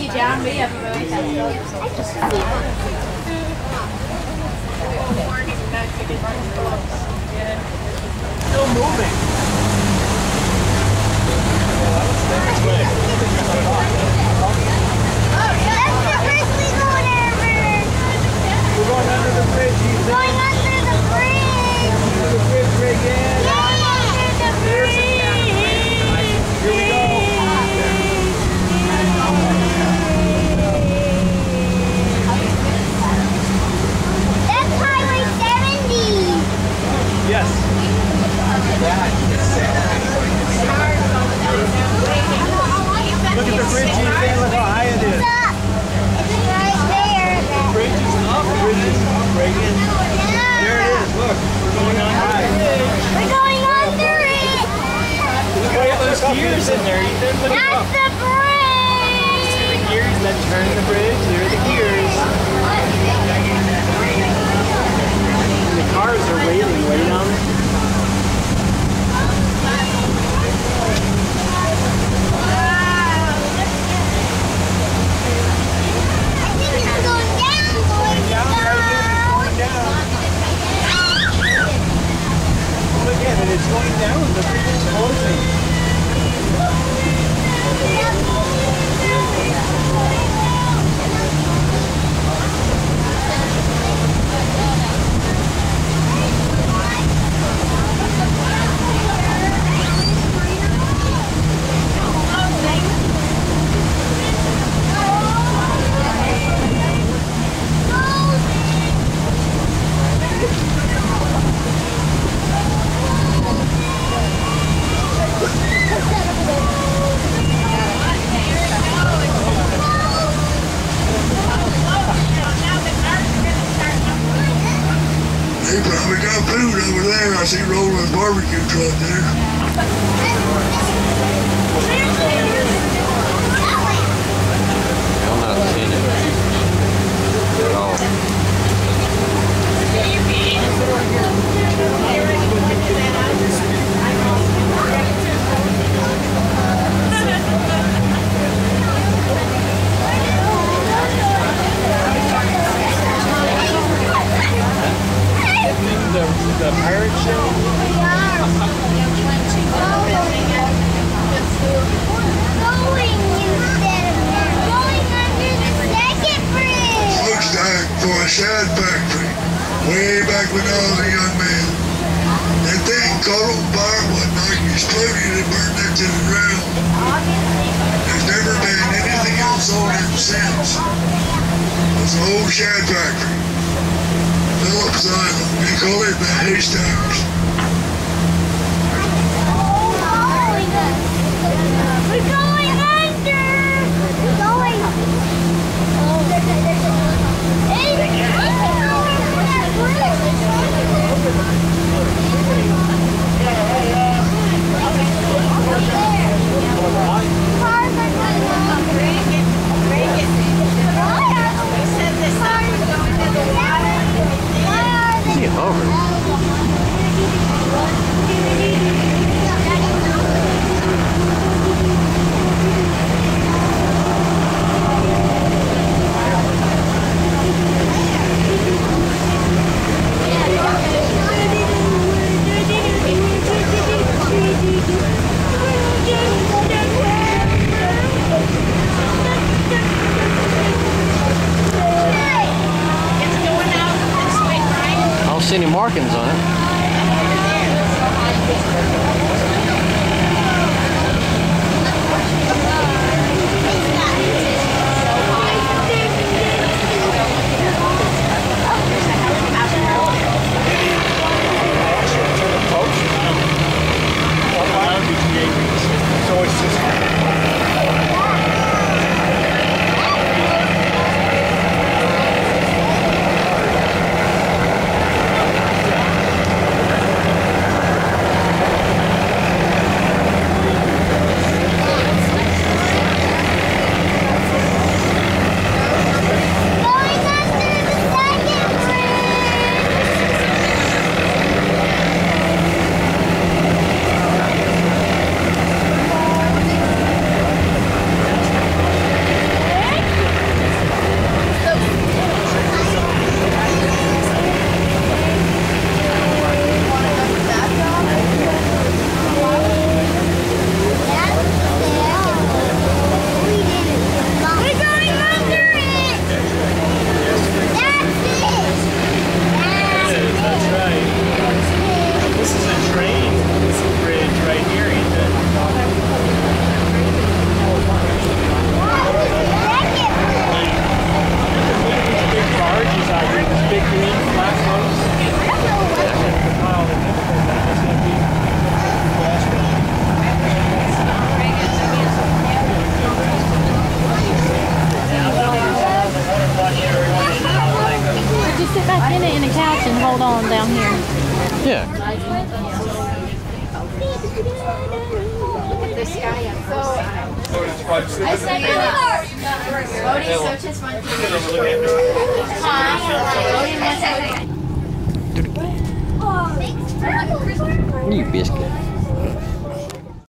John, we have a really Still moving. We're going under the bridge, Ethan. Going under the bridge. Under the bridge, Reagan. Going under the bridge. Here we go. That's Highway 70. Yes. Look at the bridge, Ethan. Look how high it is. It's right there. The bridge is up. The bridge is up, Reagan. There it is. Look. We're going on high. We're going under it. Look at those gears in there, Ethan. Look at That's the bridge. the gears that turn the bridge. There are the gears. And the cars are waiting way down there. I think it's going down, boys. Look at it. It's going down. The bridge is closing. They probably got food over there. I see Roland's barbecue truck there. I'm not seeing it at all. The pirate show? Looks like for a shad factory. Way back when I was a young man. That thing caught on fire one night and exploded and burned it to the ground. There's never been anything else on it since. It's an old shad factory. Phillips Island. They call it the Haystacks. We're going under. We're going. See it over. I don't see any markings on it. So it's just hold on down here. Yeah. Look at the sky up. You biscuit.